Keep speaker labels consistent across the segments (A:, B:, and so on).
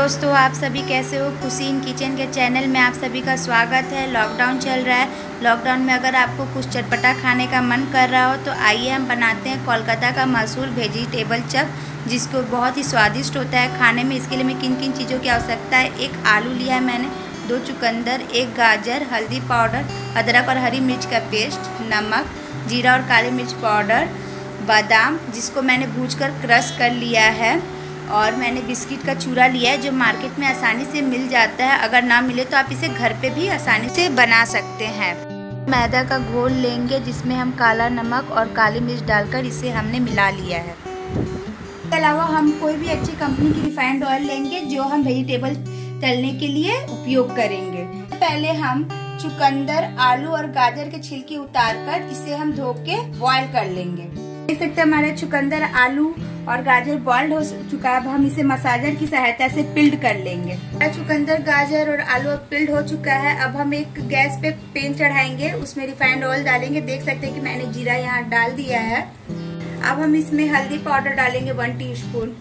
A: दोस्तों, आप सभी कैसे हो। खुशी इन किचन के चैनल में आप सभी का स्वागत है। लॉकडाउन चल रहा है। लॉकडाउन में अगर आपको कुछ चटपटा खाने का मन कर रहा हो तो आइए हम बनाते हैं कोलकाता का मशहूर वेजिटेबल चप, जिसको बहुत ही स्वादिष्ट होता है खाने में। इसके लिए मैं किन किन चीज़ों की आवश्यकता है। एक आलू लिया है मैंने, 2 चुकंदर, 1 गाजर, हल्दी पाउडर, अदरक और हरी मिर्च का पेस्ट, नमक, जीरा और काली मिर्च पाउडर, बादाम जिसको मैंने भूनकर क्रश कर लिया है, और मैंने बिस्किट का चूरा लिया है जो मार्केट में आसानी से मिल जाता है। अगर ना मिले तो आप इसे घर पे भी आसानी से बना सकते हैं। मैदा का घोल लेंगे जिसमें हम काला नमक और काली मिर्च डालकर इसे हमने मिला लिया है। इसके अलावा हम कोई भी अच्छी कंपनी की रिफाइंड ऑयल लेंगे जो हम वेजिटेबल तलने के लिए उपयोग करेंगे। पहले हम चुकंदर, आलू और गाजर के छिलके उतारकर इसे हम धो के बॉयल कर लेंगे। देख सकते हैं हमारे चुकंदर, आलू और गाजर बॉइल्ड हो चुका है। अब हम इसे मसाजर की सहायता से पिल्ड कर लेंगे। चुकंदर, गाजर और आलू अब पिल्ड हो चुका है। अब हम एक गैस पे पैन चढ़ाएंगे, उसमें रिफाइंड ऑयल डालेंगे। देख सकते हैं कि मैंने जीरा यहाँ डाल दिया है। अब हम इसमें हल्दी पाउडर डालेंगे 1 टीस्पून,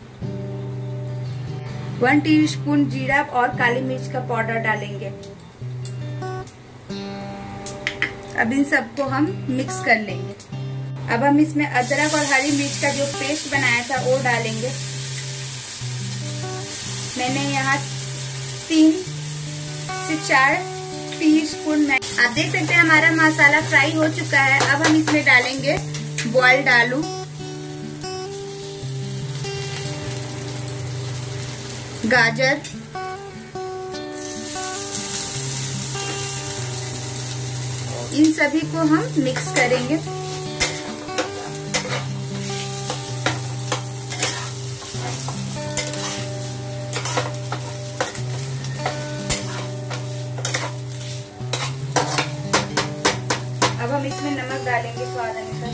A: 1 टीस्पून जीरा और काली मिर्च का पाउडर डालेंगे। अब इन सबको हम मिक्स कर लेंगे। अब हम इसमें अदरक और हरी मिर्च का जो पेस्ट बनाया था वो डालेंगे। मैंने यहाँ 3 से 4 टीस्पून। आप देख सकते हैं हमारा मसाला फ्राई हो चुका है। अब हम इसमें डालेंगे बॉइल्ड आलू, गाजर, इन सभी को हम मिक्स करेंगे। अब हम इसमें नमक डालेंगे स्वाद अनुसार।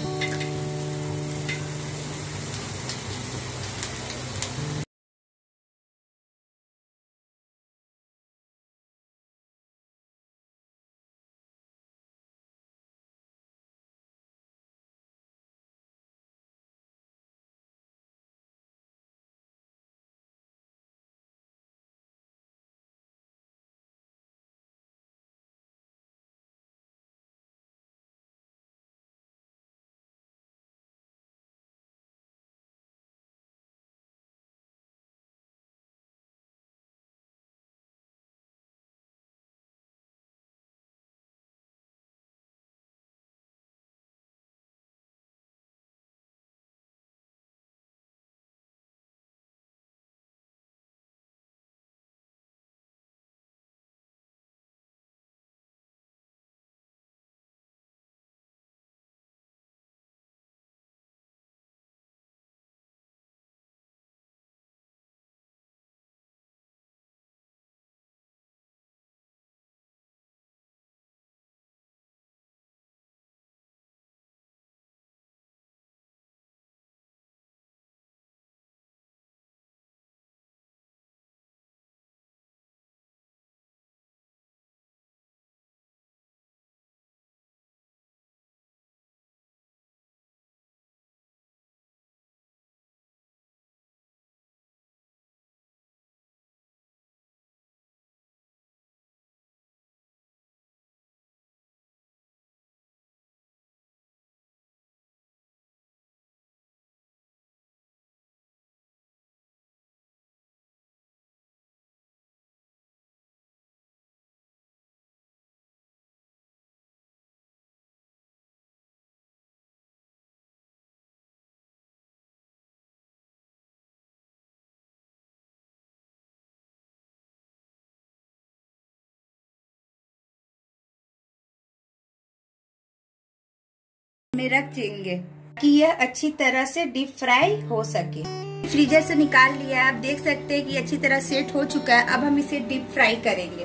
A: में रख देंगे कि यह अच्छी तरह से डीप फ्राई हो सके। फ्रीजर से निकाल लिया है। आप देख सकते हैं कि अच्छी तरह सेट हो चुका है। अब हम इसे डीप फ्राई करेंगे।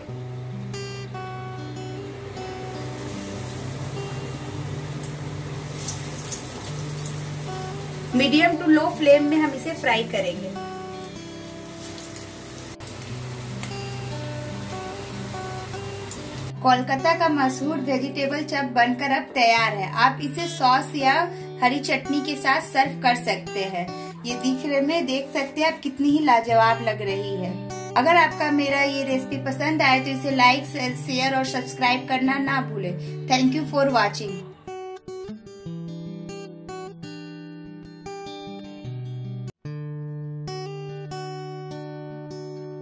A: मीडियम टू लो फ्लेम में हम इसे फ्राई करेंगे। कोलकाता का मशहूर वेजिटेबल चप बनकर अब तैयार है। आप इसे सॉस या हरी चटनी के साथ सर्व कर सकते हैं। ये दिखने में देख सकते हैं आप कितनी ही लाजवाब लग रही है। अगर आपका मेरा ये रेसिपी पसंद आए तो इसे लाइक, शेयर और सब्सक्राइब करना ना भूलें। Thank you for watching.